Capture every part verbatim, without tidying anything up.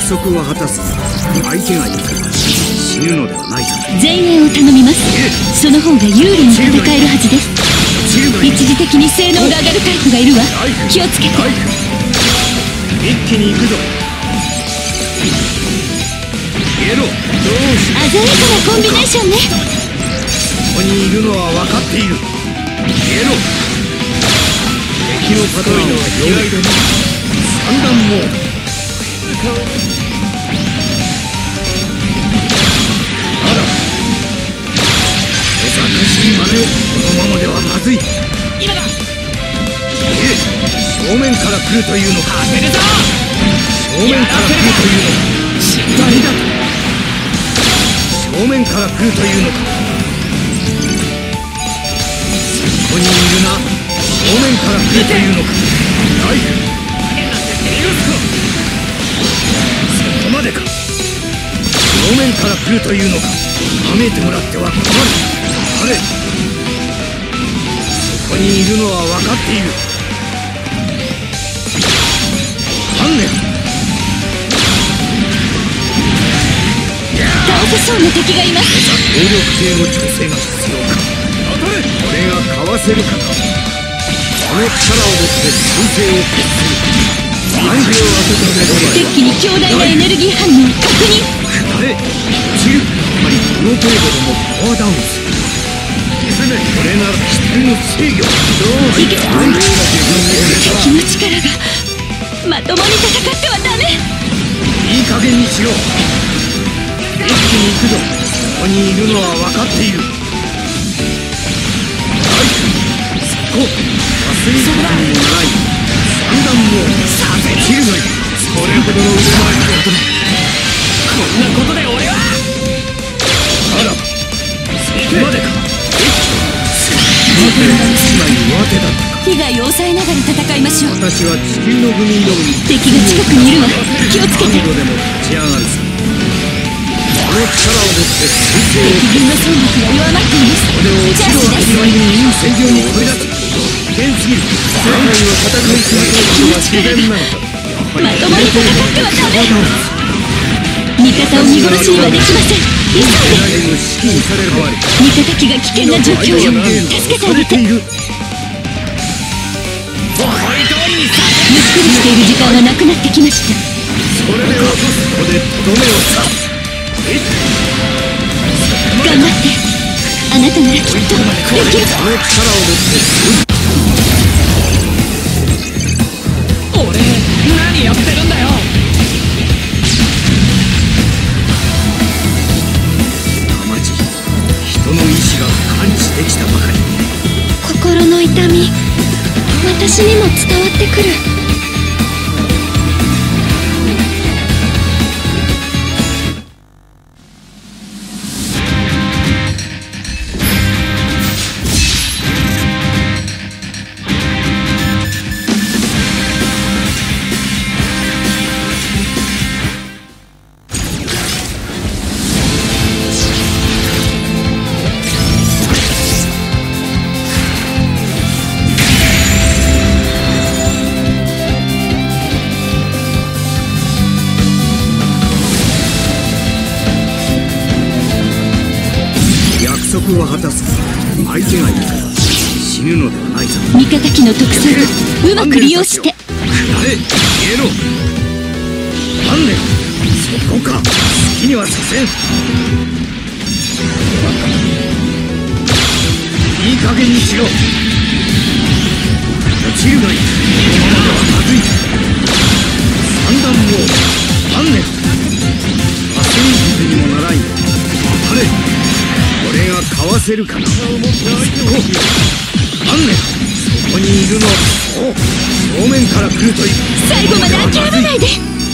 約束は果たす。相手がいるから死ぬのではないぞ。 前衛を頼みます。その方が有利に戦えるはずです。一時的に性能が上がるタイプがいるわ。気をつけて。 一気に行くぞ。消えろ。どうし鮮やかなコンビネーションね。 ここにいるのは分かっている。消えろ。敵のパターンは意外だな。三段モード。あら、おざかしい真似を。このままではまずい。 今だ。 ええ、正面から来るというのか。 当てるぞ。 正面から来るというのか。 しっ何だと。正面から来るというのか。そこにいるな。正面から来るというのか。ナイフ。 変なんて許すか。 そこまでか。正面から来るというのか。はめてもらっては困る。あれ、そこにいるのは分かっている。観念。 倒せそうな敵がいます。 能力系の調整が必要か。当たれ。これがかわせるかな。その力を持って彗星を決する。暗示を当てたデッキに強大なエネルギー反応確認。 あれ、落ちる。やはりこの程度でもパワーダウンする。これなら機体の制御。どういけ。 暗号が敵の力がまともに戦ってはダメ。 いい加減にしろ。一気に行くぞ。ここにいるのは分かっている。ナイフ。そこ。忘れることにもならない。三段もさせ切るのよ。それほどの腕前だ。 こんなことで俺は。 あら、そこまでか。待て、つまり上手だったか。 被害を抑えながら戦いましょう。 私は地球のグミンドに敵が近くにいるわ。気をつけて。 何度でも立ち上がるさ。この力を持って彗星を敵軍の戦力が弱まっています。 これを一度は始まりにいい戦場に取り出す。危険すぎる。世界は戦い続けるのは自然なのだ。 まともに戦ってはダメ。味方を見殺しにはできません。急いで。 指揮にされる代わり味方機が危険な状況よ。助けてあげて。ゆっくりしている時間がなくなってきました。 それではここでとどめを刺す。 頑張って。あなたならきっとできる。 その力を持って俺何やってるんだよ。 生地、人の意志が感知できたばかり。 心の痛み、私にも伝わってくる。 約束は果たす。相手がいるから死ぬのではないぞ。 味方機の特性をうまく利用して。 くらえ、消えろ。観念。そこか。好きにはさせん。いい加減にしろ。落ちるがいい。このままではまずい。三段も観念。焦り傷にもならんよ。あれ、これがかわせるかな。そこ観念。そこにいるの。お、正面から来るという。 最後まで諦めないで。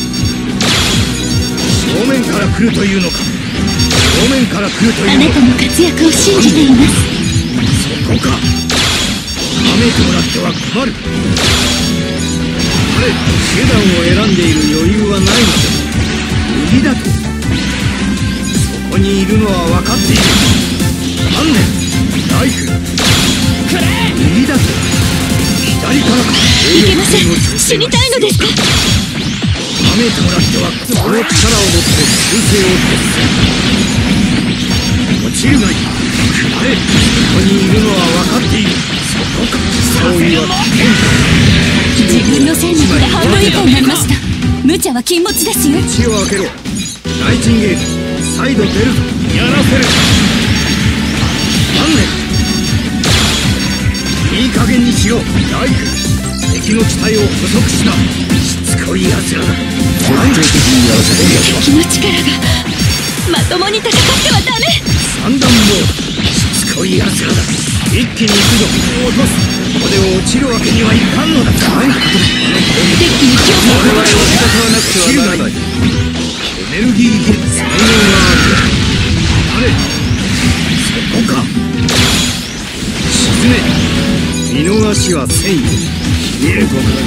正面から来るというのか。正面から来るというのか。 あなたの活躍を信じています。 そこか。はめてもらっては困る。あれ、手段を選んでいる余裕はないので無理だと。そこにいるのは分かっている。観念。ナイフ。 くれ。 右だと。左からか。 いけません。死にたいのですか。 はめめいてもらってはこの力をもって修正を決す。落ちるがいい。あれ、ここにいるのは分かっている。そこか。そういうわけ。 自分の戦力が半分以下になりました。無茶は禁物ですよ。 血を開けろ。ナイチンゲール、再度出るぞ。やらせる。何年いい加減にしろ。ライフ、敵の機体を捕捉した。しつこい奴らだ。徹底的にやらせてやる。 敵の力がまともに戦ってはダメ。 三段モード、しつこい奴らだ。一気に行くぞ。落とす。これを落ちるわけにはいかんのだ。何ことだ。 デッキに強我々を戦わなくてはならない。エネルギー源才能がある。あれ、そこか。沈め。見逃しはせんよ。冷酷だ。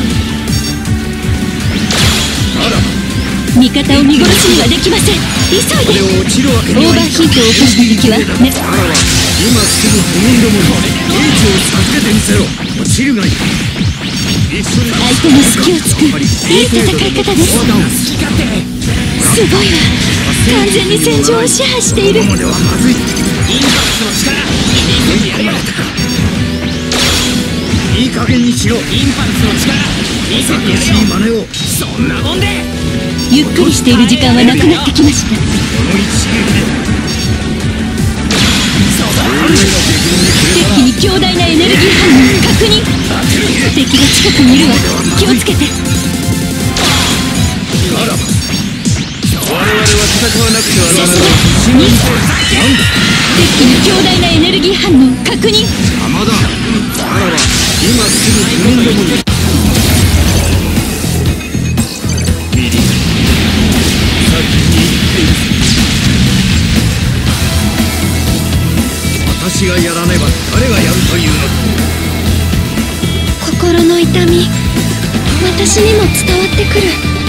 あら、 味方を見殺しにはできません。急いで。 これを落ちるわけオーバーヒートを起こした敵はね。 あらは今すぐ不眠どもに英知を授けてみせろ。落ちるがいい。 相手の隙を突くいい戦い方です。すごいわ。完全に戦場を支配している。 ここまではまずい。 インパクトの力見せてやるよ。 いい加減にしろ。 インパクトの力見せてや美しいるよ。 真似を。 そんなもんでゆっくりしている時間はなくなってきました。 この一撃でデッキに強大なエネルギー反応確認。敵が近くにいるわ。気をつけて。 あらば我々は戦わなくてはならない。 さすがにデッキに強大なエネルギー反応確認。 邪魔だ。あらば今すぐ不眠どもに。ミリ、先に行っている。私がやらねば誰がやるというのだ。 心の痛み、私にも伝わってくる。